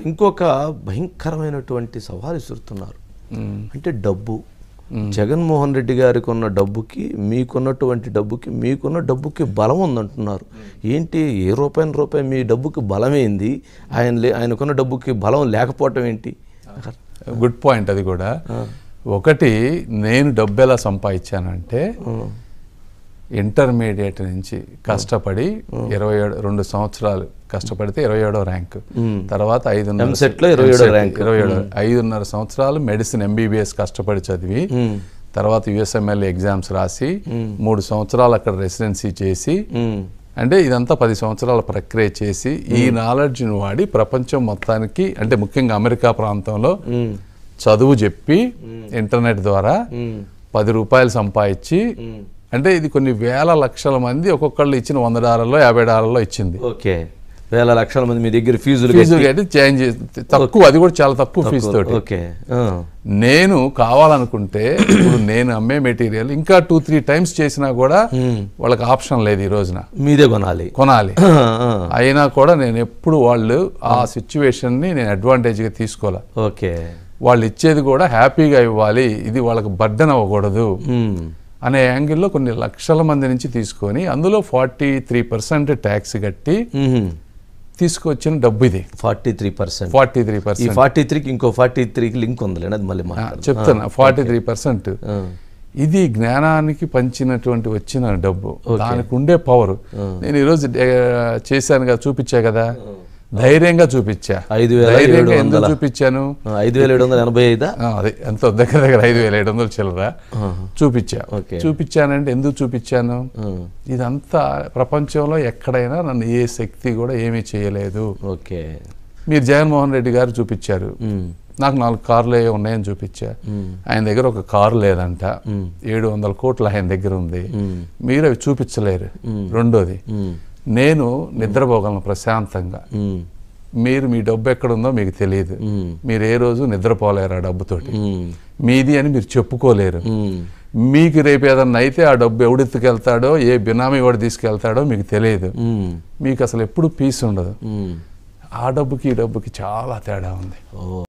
ఇంకొక భయంకరమైనటువంటి సవాలు విసురుతున్నారు. అంటే డబ్బు. జగన్మోహన్ రెడ్డి గారికి ఉన్న డబ్బుకి మీకున్నటువంటి డబ్బుకి బలం ఉందంటున్నారు. ఏంటి ఏ రూపాయి మీ డబ్బుకి బలమేంది? ఆయనకున్న డబ్బుకి బలం లేకపోవటం ఏంటి? Good point. అది కూడా ఒకటి, నేను డబ్బు ఎలా సంపాదించానంటే ఇంటర్మీడియట్ నుంచి కష్టపడి 2 సంవత్సరాలు కష్టపడితే 27వ ర్యాంక్, తర్వాత 5.5 సంవత్సరాలు మెడిసిన్ MBBS కష్టపడి చదివి, తర్వాత USMLE ఎగ్జామ్స్ రాసి 3 సంవత్సరాలు అక్కడ రెసిడెన్సీ చేసి, అంటే ఇదంతా 10 సంవత్సరాల ప్రక్రియ చేసి ఈ నాలెడ్జ్ని వాడి ప్రపంచం మొత్తానికి, అంటే ముఖ్యంగా అమెరికా ప్రాంతంలో చదువు చెప్పి ఇంటర్నెట్ ద్వారా 10 రూపాయలు సంపాదించి, అంటే ఇది కొన్ని వేల లక్షల మంది ఒక్కొక్కళ్ళు ఇచ్చిన $100 $50 ఇచ్చింది. ఓకే, వేల లక్షల మంది మీ దగ్గర ఫీజులు కట్టి చేంజ్ తక్కువ, అది కూడా చాలా తక్కువ ఫీజు తోటి. ఓకే, నేను కావాలనుకుంటే ఇప్పుడు నేను అమ్మే మెటీరియల్ ఇంకా 2-3 టైమ్స్ చేసినా కూడా వాళ్ళకి ఆప్షన్ లేదు. ఈ రోజున మీదే కొనాలి. అయినా కూడా నేను ఎప్పుడు వాళ్ళు ఆ సిచ్యువేషన్ని నేను అడ్వాంటేజ్గా తీసుకోవాలి. ఓకే, వాళ్ళు ఇచ్చేది కూడా హ్యాపీగా ఇవ్వాలి, ఇది వాళ్ళకి బర్డెన్ అవ్వకూడదు అనే యాంగిల్లో కొన్ని లక్షల మంది నుంచి తీసుకొని అందులో 43% ట్యాక్స్ కట్టి తీసుకొచ్చిన డబ్బు ఇది. 43%. 43కి ఇంకో 43కి లింక్ ఉంది, మళ్ళీ చెప్తున్నా. 43% ఇది జ్ఞానానికి పంచినటువంటి వచ్చిన డబ్బు, దానికి ఉండే పవర్. నేను ఈరోజు చేశాను కదా, చూపించా కదా, ధైర్యంగా చూపించా. 5,700 ఎందుకు చూపించాను? 5,785. అదే ఎంతో దగ్గర 5,700 చిల్లరా చూపించానంటే ఎందుకు చూపించాను? ఇదంతా ప్రపంచంలో ఎక్కడైనా నన్ను ఏ శక్తి కూడా ఏమీ చేయలేదు. ఓకే, మీరు జగన్మోహన్ రెడ్డి గారు చూపించారు, నాకు 4 కార్లు ఉన్నాయని చూపించా. ఆయన దగ్గర ఒక కారు లేదంట, 700 కోట్లు ఆయన దగ్గర ఉంది, మీరు అవి చూపించలేరు. రెండోది, నేను నిద్రపోగలను ప్రశాంతంగా, మీరు మీ డబ్బు ఎక్కడుందో మీకు తెలియదు, మీరు ఏ రోజు నిద్రపోలేరు ఆ డబ్బుతోటి, మీది అని మీరు చెప్పుకోలేరు. మీకు రేపు ఏదన్నా అయితే ఆ డబ్బు ఎవడెత్తుకెళ్తాడో, ఏ బినామీ వాడు తీసుకెళ్తాడో మీకు తెలియదు, మీకు అసలు ఎప్పుడు పీస్ ఉండదు. ఆ డబ్బుకి ఈ డబ్బుకి చాలా తేడా ఉంది.